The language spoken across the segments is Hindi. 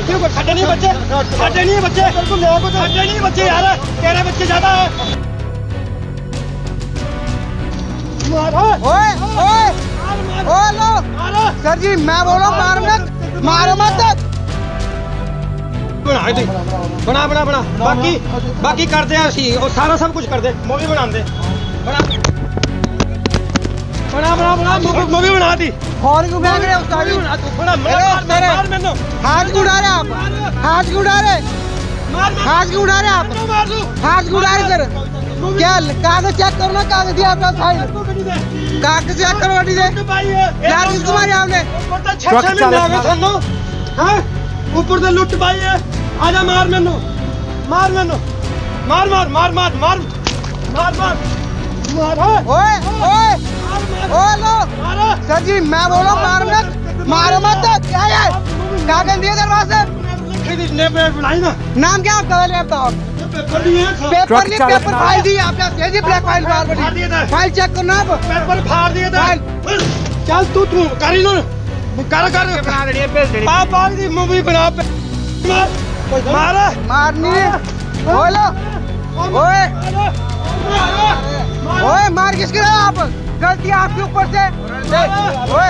साडे नहीं बच्चे, साडे नहीं बच्चे, साडे नहीं बच्चे यार, तेरे बच्चे ज्यादा है। ओए ओए ओए लो सर जी, मैं बोल रहा हूँ मारो मत। बना बना बना बाकी बाकी कर दे असी और सारा सब कुछ कर दे। मूवी बना दे, बना बना बना बना मूवी बना दी। और क्यों फेंक रहे हो उस्ताद जी? मार मैंने, हाथ क्यों उड़ा रहे आप? हाथ क्यों उड़ा रहे? हाथ क्यों उड़ा रहे आप? हाथ क्यों उड़ा रहे सर? क्या कागज चेक करो ना, कागज दिया आपका फाइल, कागज चेक करो अभी से। क्या किसको मारे आपने? ऊपर से लुट पाई है। आजा मार मैनू, मार मैनू, मार मार मार मार मार मार मार मार। ओए ओए ओए लो सर जी, मैं बोल रहा हूँ मारो मत। क्या है कागज दिए दरवाजे? बनाई ना। नाम क्या आपका? पहले आप बताओ। पेपर फाइल दी आपने, ब्लैक फाइल फाइल चेक करो ना आप। पेपर फाड़ दिए थे। चल तू कर लो, कर आप दी मूवी बना। मार मारनी बोलो। ओए ओए मार किसके रहे आप? गलती आपके ऊपर से। ओए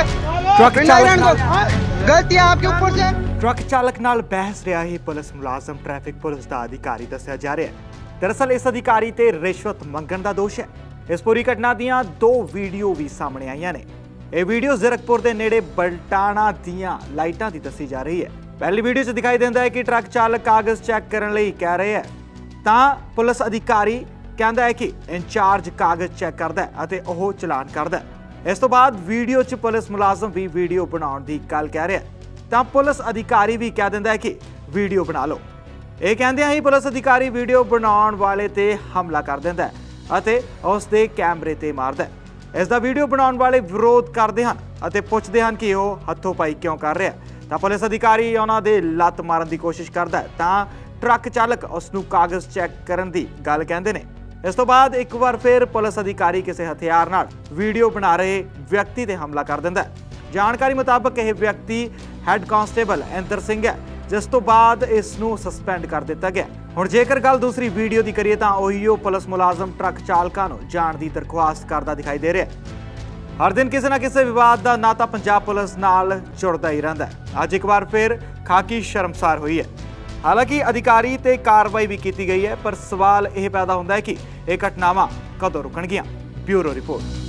गलती आपके ऊपर से। ट्रक चालक नाल बहस रहा ही पुलिस मुलाजम ट्रैफिक पुलिस का अधिकारी दस्या जा रहा है। दरअसल इस अधिकारी ते रिश्वत मंगण का दोष है। इस पूरी घटना दियां 2 वीडियो भी सामने आईयां ने। यह वीडियो ज़ीरकपुर के नेड़े बलटाणा दियां लाइटां दी दसी जा रही है। पहली वीडियो च दिखाई देता है कि ट्रक चालक कागज चैक करने लई कह रहे हैं, तां पुलिस अधिकारी कहता है कि इंचार्ज कागज चैक करता है अते ओह चलान करता है। इस तो बाद वीडियो च पुलिस मुलाजम भी वीडियो बनाउण दी गल कह रहा है, तां पुलिस अधिकारी भी कह दिंदा है कि वीडियो बना लो। ये कहंदे ही पुलिस अधिकारी वीडियो बनाउण वाले ते हमला कर दिंदा है अते उस दे कैमरे ते मारदा है। इस दा वीडियो बनाउण वाले विरोध करदे हन अते पुछदे हन कि ओह हत्थों पाई क्यों कर रहा है। तां पुलिस अधिकारी उन्हां दे लत्त मारन दी कोशिश करदा है, तां ट्रक चालक उसनूं कागज चैक करन दी गल कहंदे ने। इस तो बाद एक बार फिर पुलिस अधिकारी किसी हथियार नाल वीडियो बना रहे व्यक्ति ते हमला कर दिंदा है। जानकारी मुताबक यह व्यक्ति हैड कांस्टेबल इंदर सिंह है, जिस तो बाद इसनूं सस्पेंड कर दिता गया। हुण जेकर गल दूसरी वीडियो की करिए तां उहिओ पुलिस मुलाजम ट्रक चालकां नूं जाण दी दरख्वास्त करदा दिखाई दे रहा है। हर दिन किसी ना किसी विवाद का नाता पंजाब पुलिस नाल जुड़ता ही रहिंदा है। अज एक बार फिर खाकी शर्मसार हुई है। हालांकि अधिकारी ते कार्रवाई भी की गई है, पर सवाल यह पैदा होता है कि यह घटनावां कदों रुकणगियां। Bureau report.